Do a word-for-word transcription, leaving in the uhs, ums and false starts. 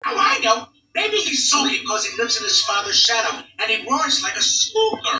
Oh, I know. Maybe he's sulking because he lives in his father's shadow and he roars like a schoolgirl.